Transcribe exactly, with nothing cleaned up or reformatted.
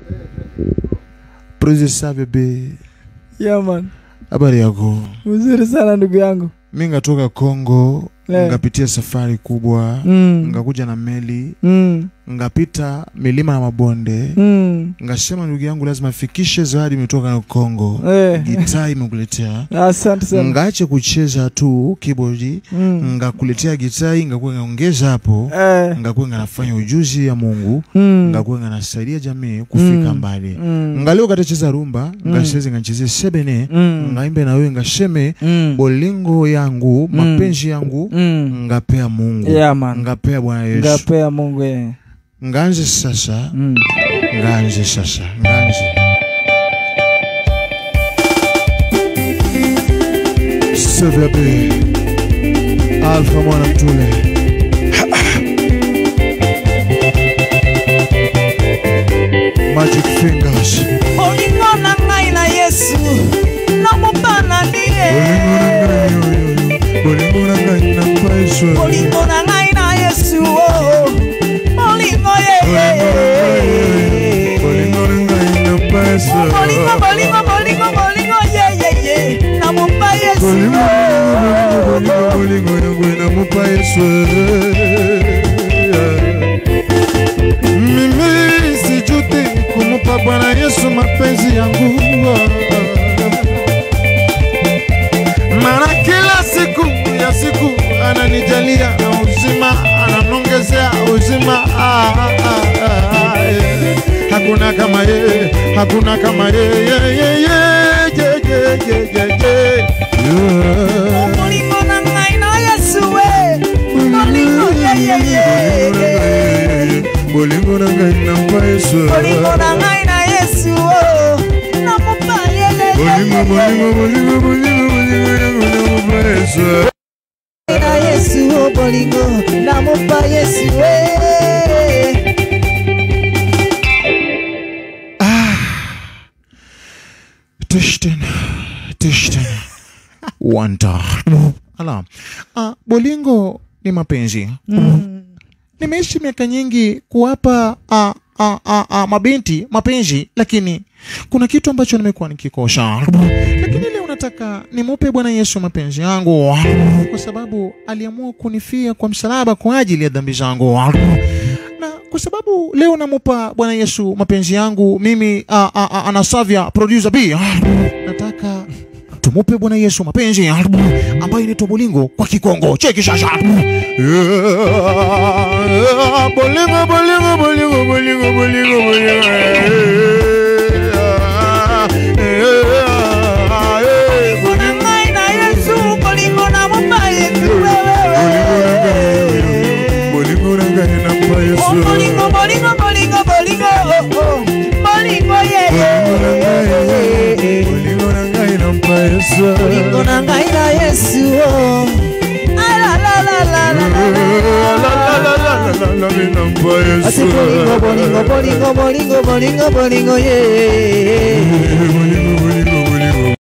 Praise Savio be. Yeah man. Habari yako? Mzuri sana ndugu yangu. Mimi ngatoka Kongo, yeah. Ngapitia safari kubwa, mm. ngakuja na meli, mm. ngapita milima na mabonde, mm. ngasema ndugu yangu lazima fikishe zawadi imetoka na Kongo. yeah. Gitaa imekuletea. Asante sana. Ngaache kucheza tu keyboard, mm. ngakuletea gitaa, ngakuwa ngaongeza hapo, yeah. ngakuwa nafanya ujuzi ya Mungu, mm. ngakuwa nasaidia jamii kufika mm. mbali. mm. Ngaleo katacheza rumba, mm. ngacheze ngacheze sebene, mm. ngaimbe na wewe ngasheme, mm. bolingo yangu, mm. mapenzi yangu, mm. ngapea Mungu. Yeah, man. Ngapea Bwana Yesu. Ngapea Mungu eh. Nganze sasa. Mm. Nganze sasa. Nganze. Sevabe. Alpha mwana mtule. Magic fingers. Olingo na ngai na Yesu. Na mopana ndiye. Olingo na ngai na Yesu. Olingo na ngai na Yesu. Olingo ye. Olingo na ngai na Yesu. Olingo bolingo bolingo bolingo ye ye ye. Na mopa Yesu. Olingo bolingo yangu na mopa Yesu. Mimi sijuti kumupa Bwana Yesu mapenzi yangu. Mara kila siku ya siku ananijalia na uzima, ananongezea uzima. Ah, ah, ah, yeah. Hakuna kama yeye, hakuna kama yeye, yeye, yeye, yeye, yeye. Olingo na ngai na Yesu we. Olingo ye ye ye. Olingo na ngai na Yesu. Olingo na ngai na Yesu. Na mopa ye ye. Olingo, olingo, olingo, olingo, olingo na mopa Yesu. Na Yesu bolingo na mopa Yesu we. Ah. Tishten. Tishten. Wanta. Ala. Ah, bolingo ni mapenzi. Mm. Nimeishi miaka nyingi kuwapa a a a, a mabinti mapenzi, lakini kuna kitu ambacho nimekuwa nikikosa. Lakini leo nataka nimupe Bwana Yesu mapenzi yangu, kwa sababu aliamua kunifia kwa msalaba kwa ajili ya dhambi zangu. Na kwa sababu leo namupa Bwana Yesu mapenzi yangu, mimi a a, a Anasavia producer B, nataka tumupe Bwana Yesu mapenzi ambayo inaitwa bolingo kwa Kikongo. Cheki sasa. Bolingo, bolingo, bolingo, bolingo, bolingo, bolingo. Ngai na Yesu bolingo na mopa Yesu wewe. Bolingo na ngai na mopa Yesu. Bolingo bolingo bolingo bolingo. Bolingo ye ye. Bolingo na ngai na mopa Yesu. Bolingo na ngai na Yesu. La la la la la la. Bolingo bolingo bolingo bolingo bolingo bolingo ye.